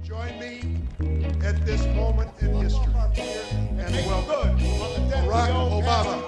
Join me at this moment in history and welcome Barack Obama.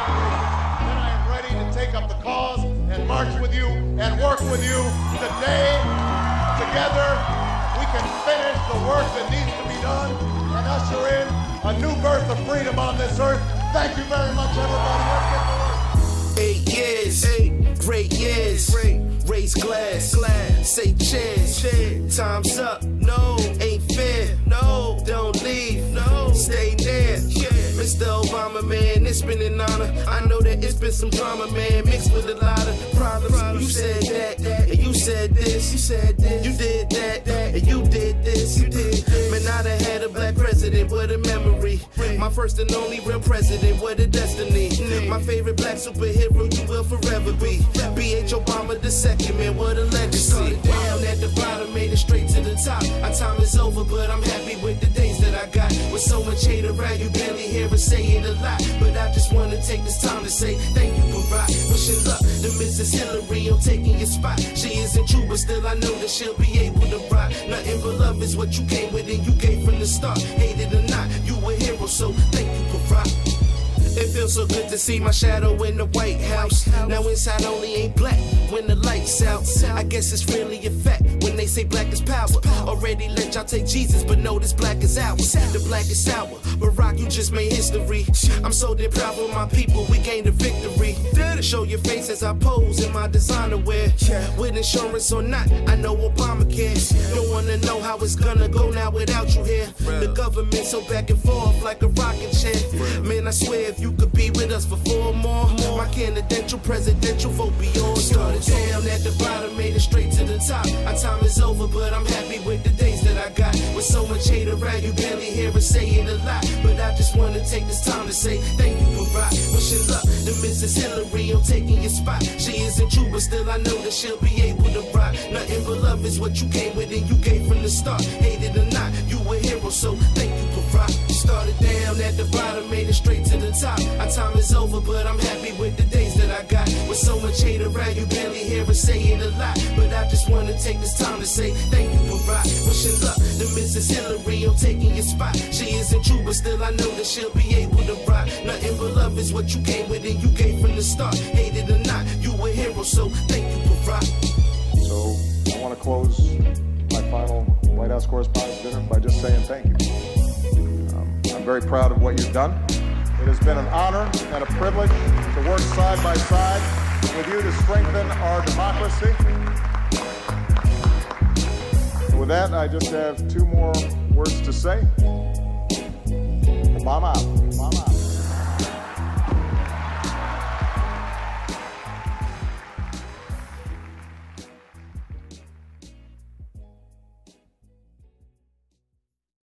Then I am ready to take up the cause and march with you and work with you today. Together, we can finish the work that needs to be done and usher in a new birth of freedom on this earth. Thank you very much, everybody. Let's get to work. 8 years, great years. Raise glass, say cheers. Time's up, no, ain't fair, no, don't leave, no, stay there. Mr. Obama, man, it's been an honor. I know that it's been some drama, man, mixed with a lot of problems. You said that, and you said this, you did that, and you did this, Man, I done had a black president, what a memory. My first and only real president, what a destiny. My favorite black superhero, you will forever be. B.H. Obama the second, man, what a legacy. Down at the bottom, made it straight to the top. Our time is over, but I'm happy with the days that I got. With so much hate around, you barely hear us say it a lot. But I just want to take this time to say thank you, Barack. Wishing luck to Mrs. Hillary on taking your spot. She isn't true, but still I know that she'll be able to rock. Nothing but love is what you came with and you gave from the start. Hate it or not, you a hero, so thank you, Barack. It feels so good to see my shadow in the White House. Now inside only ain't black when the lights out. I guess it's really a fact when they say black is power. Already let y'all take Jesus, but know this black is ours. The black is sour. Barack, you just made history. I'm so damn proud of my people, we gained a victory. Show your face as I pose in my designer wear. With insurance or not, I know Obama cares. Don't wanna know how it's gonna go now without you here. The government so back and forth like a rocking chair. Man, I swear if you could be with us for 4 more, my candidate, presidential vote be yours. Started down at the bottom, made it straight to the top. Our time is over, but I'm happy with the days that I got. With so much hate around, you barely hear us say it a lot. But I just want to take this time to say thank you, Barack. Wishing luck to Mrs. Hillary on taking your spot. She isn't true, but still I know that she'll be able to rock. Nothing but love is what you came with and you gave from the start. Hate it or not, you a hero, so thank you, Barack. Started down at the bottom, made it straight to the top. Our time is over, but I'm happy with the days that I got. With so much hate around, you barely hear us say it a lot. But I just want to take this time to say thank you, Barack. Wishing luck to Mrs. Hillary on taking your spot. She isn't true, but still I know that she'll be able to rock. Nothing but love is what you came with and you gave from the start. Hate it or not, you a hero, so thank you, Barack. So I want to close my final White House Correspondents' Dinner by just saying thank you. I'm very proud of what you've done. It has been an honor and a privilege to work side by side with you to strengthen our democracy. With that, I just have 2 more words to say. Obama out.